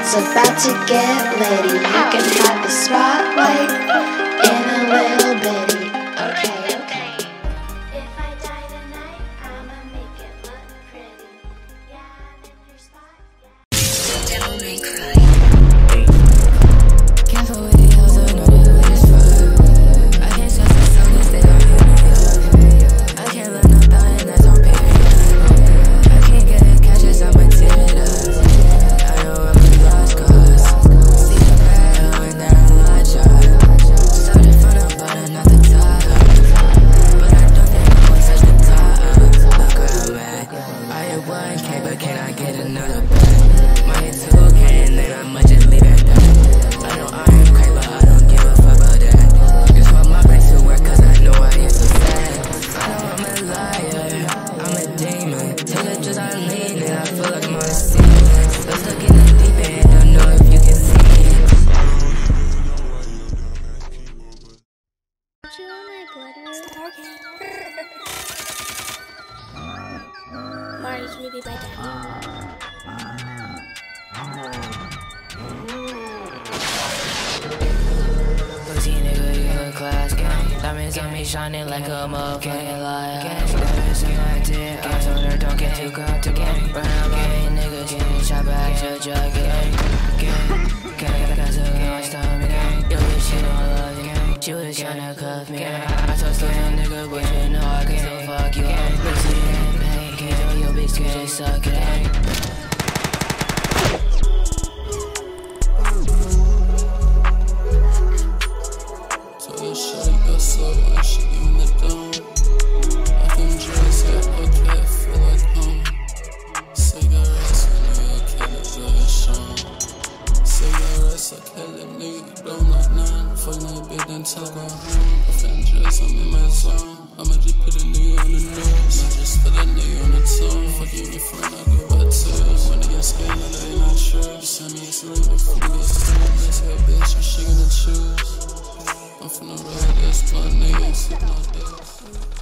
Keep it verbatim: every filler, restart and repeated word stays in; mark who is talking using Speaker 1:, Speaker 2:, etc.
Speaker 1: It's about to get litty. You can have the spotlight in a little bitty. Okay, okay. If I die tonight, I'ma make it look pretty. Yeah, I'm in your spot. Yeah. Don't make cry. Careful with the hoes, I know they love this fuck. I can't trust the song if they don't hear me up. I can't let no thought and that's on period. I can't get it cash as I'ma tear it up. I know I'm a lost cause. See the battle and then I latch up. Started from the bottom, not the top. But I don't think I won't touch the top. Look where I'm at. I hit one K, but can I get another bag? Might hit two K and then I might just leave it at that. I know I am crazy, but I don't give a fuck about that. Just want my brain to work cause I know I am so sad. I know I'm a liar, I'm a demon. Take the drugs I lean and I feel like I'm on a scene. Let's look in the deep end, don't know if you can see it.
Speaker 2: Did you want my blood root? Marty, can you be my daddy?
Speaker 3: Pussy nigga, you a class gang. Diamonds on me shining like a motherfucking light. Diamonds in my dick, I told her don't get too comfortable. Run up gang, niggas getting shot back to drug gang. Gang, gang, got some gang, my stomach gang. Yo, this shit don't love you gang. She was tryna cuff me gang. I told still young nigga, but you know I can still fuck you gang. Pussy and pain, can't tell your bitch to just suck it gang.
Speaker 4: Talk about home, I found dress, I'm in my zone. I'ma just put a nigga on the nose, I just put a nigga on the tongue. Fuck you, your friend, I go by tails. When I get scared, I ain't not sure. You send me a sleep before we get started. Let's have a bitch, and she gonna choose. I'm from the road, that's my niggas, sippin' on this.